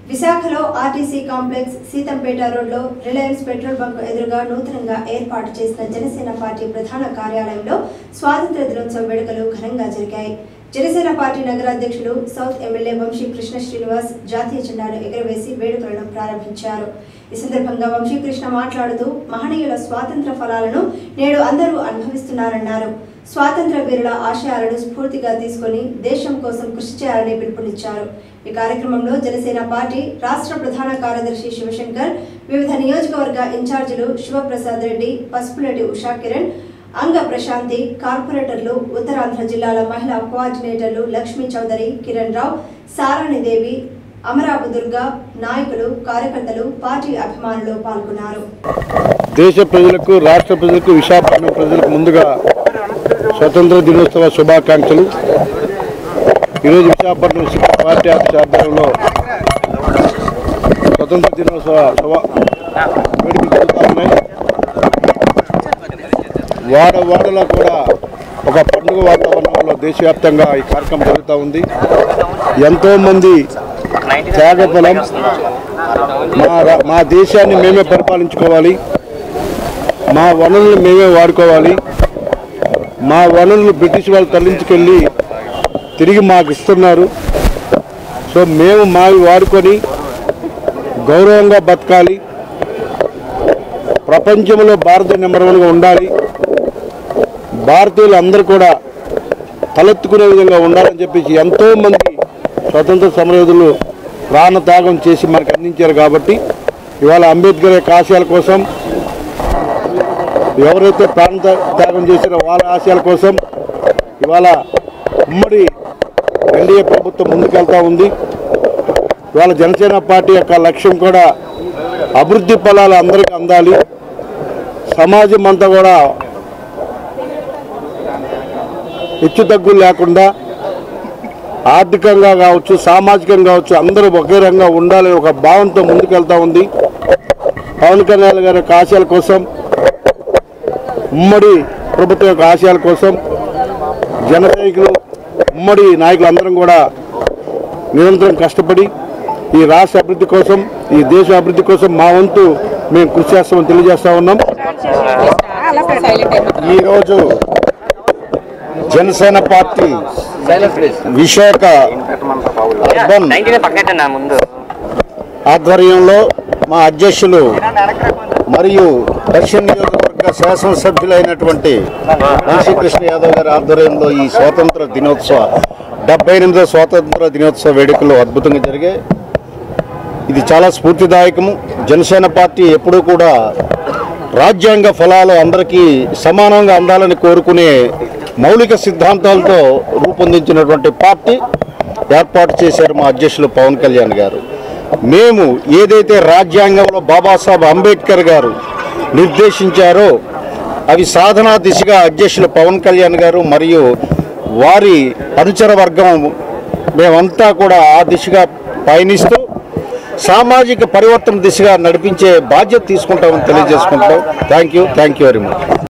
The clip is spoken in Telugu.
విశాఖలో ఆర్టీసీ కాంప్లెక్స్ సీతంపేట రోడ్లో రిలయన్స్ పెట్రోల్ బంక్ ఎదురుగా నూతనంగా ఏర్పాటు చేసిన జనసేన పార్టీ ప్రధాన కార్యాలయంలో స్వాతంత్ర దినోత్సవ వేడుకలు ఘనంగా జరిగాయి. జనసేన పార్టీ నగర అధ్యక్షులు సౌత్ ఎమ్మెల్యే వంశీ కృష్ణ శ్రీనివాస్ జాతీయ జెండాను ఎగురవేసి వేడుకలను ప్రారంభించారు. ఈ సందర్భంగా వంశీ కృష్ణ మాట్లాడుతూ మహనీయుల స్వాతంత్ర ఫలాలను నేడు అందరూ అనుభవిస్తున్నారన్నారు. స్వాతంత్ర వీరుల ఆశయాలను స్ఫూర్తిగా తీసుకొని దేశం కోసం కృషి చేయాలని పిలుపునిచ్చారు. ఈ కార్యక్రమంలో జనసేన పార్టీ రాష్ట్ర ప్రధాన కార్యదర్శి శివశంకర్, వివిధ నియోజకవర్గ ఇన్ఛార్జీలు శివప్రసాద్ రెడ్డి, పసుపులేటి ఉషా కిరణ్, అంగ ప్రశాంతి, కార్పొరేటర్లు, ఉత్తరాంధ్ర జిల్లాల మహిళా కోఆర్డినేటర్లు లక్ష్మీ చౌదరి, కిరణ్ రావు, సారాణిదేవి, అమరాపు దుర్గా, నాయకులు, కార్యకర్తలు, పార్టీ అభిమానులు పాల్గొన్నారు. దేశ ప్రజలకు, రాష్ట్ర ప్రజలకు, విశాఖపట్నం ప్రజలకు ముందుగా స్వతంత్ర దినోత్సవ శుభాకాంక్షలు. ఈరోజు విశాఖపట్నం పార్టీ ఆఫీస్ ఆధ్వర్యంలో స్వతంత్ర దినోత్సవ వేడుకలు జరుగుతూ ఉన్నాయి. వాడలో కూడా ఒక పండుగ వాతావరణంలో దేశవ్యాప్తంగా ఈ కార్యక్రమం జరుగుతూ ఉంది. ఎంతోమంది త్యాగఫలం, మా దేశాన్ని మేమే పరిపాలించుకోవాలి, మా వనరులు మేమే వాడుకోవాలి, మా వనరులు బ్రిటిష్ వాళ్ళు తరలించుకెళ్ళి తిరిగి మాకు ఇస్తున్నారు. సో మేము మావి వాడుకొని గౌరవంగా బతకాలి, ప్రపంచంలో భారత నెంబర్ 1గా ఉండాలి, భారతీయులు అందరూ కూడా తలెత్తుకునే విధంగా ఉండాలని చెప్పేసి ఎంతోమంది స్వతంత్ర సమరయోధులు ప్రాణత్యాగం చేసి మనకు అందించారు. కాబట్టి ఇవాళ అంబేద్కర్ యొక్క ఆశయాల కోసం, ఎవరైతే ప్రాణత్యాగం చేశారో వాళ్ళ ఆశయాల కోసం ఇవాళ ఉమ్మడి ఎన్డీఏ ప్రభుత్వం ముందుకెళ్తూ ఉంది. ఇవాళ జనసేన పార్టీ యొక్క లక్ష్యం కూడా అభివృద్ధి ఫలాలు అందరికీ అందాలి, సమాజం అంతా కూడా హెచ్చుతగ్గులు లేకుండా ఆర్థికంగా కావచ్చు, సామాజికంగా కావచ్చు, అందరూ ఒకే రంగా ఉండాలని ఒక భావంతో ముందుకెళ్తూ ఉంది. పవన్ కళ్యాణ్ గారి యొక్క ఆశయాల కోసం, ఉమ్మడి ప్రభుత్వం యొక్క ఆశయాల కోసం జన సైనికులు, ఉమ్మడి నాయకులు అందరం కూడా నిరంతరం కష్టపడి ఈ రాష్ట్ర అభివృద్ధి కోసం, ఈ దేశ అభివృద్ధి కోసం మా వంతు మేము కృషి చేస్తామని తెలియజేస్తా ఉన్నాం. ఈరోజు జనసేన పార్టీ విశాఖ ఆధ్వర్యంలో మా అధ్యక్షులు మరియు దక్షిణ నియోజకవర్గ శాసనసభ్యులైనటువంటి వంశీ కృష్ణ యాదవ్ గారి ఆధ్వర్యంలో ఈ స్వాతంత్ర దినోత్సవ 78వ స్వాతంత్ర దినోత్సవ వేడుకలు అద్భుతంగా జరిగాయి. ఇది చాలా స్ఫూర్తిదాయకము. జనసేన పార్టీ ఎప్పుడూ కూడా రాజ్యాంగ ఫలాలు అందరికీ సమానంగా అందాలని కోరుకునే మౌలిక సిద్ధాంతాలతో రూపొందించినటువంటి పార్టీ ఏర్పాటు చేశారు మా అధ్యక్షులు పవన్ కళ్యాణ్ గారు. మేము ఏదైతే రాజ్యాంగంలో బాబాసాహెబ్ అంబేద్కర్ గారు నిర్దేశించారో అవి సాధనా దిశగా అధ్యక్షులు పవన్ కళ్యాణ్ గారు మరియు వారి అనుచర వర్గం మేమంతా కూడా ఆ దిశగా పయనిస్తూ సామాజిక పరివర్తన దిశగా నడిపించే బాధ్యత తీసుకుంటామని తెలియజేసుకుంటాం. Thank you very much.